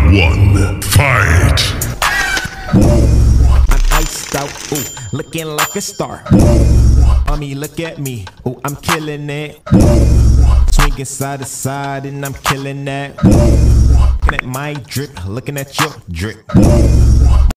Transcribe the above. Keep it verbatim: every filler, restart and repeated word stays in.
one, fight! I'm iced out, ooh, looking like a star. Mommy, look at me, ooh, I'm killing it. Swinging side to side and I'm killing that. Looking at my drip, looking at your drip.